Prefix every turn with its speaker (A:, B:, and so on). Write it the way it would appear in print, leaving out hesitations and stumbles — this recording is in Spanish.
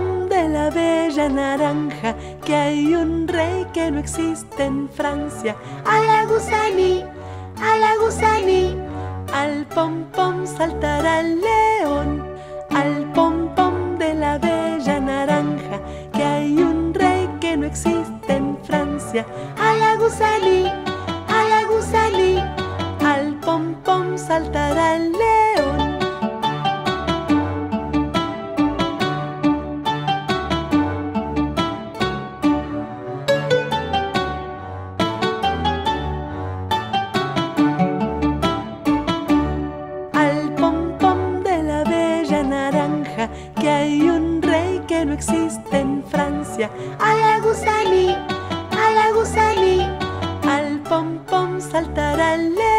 A: pom de la bella naranja, que hay un rey que no existe en Francia.
B: A la gusaní, a la gusaní.
A: Al pom pom saltará el león. Al pom pom de la bella naranja, que hay un rey que no existe en Francia.
B: A la gusaní, a la gusaní.
A: Al pom pom saltará el león. Al pom pom de la bella naranja, que hay un rey que no existe en Francia.
B: A la gusaní, a la gusaní.
A: Al pom pom saltará el león.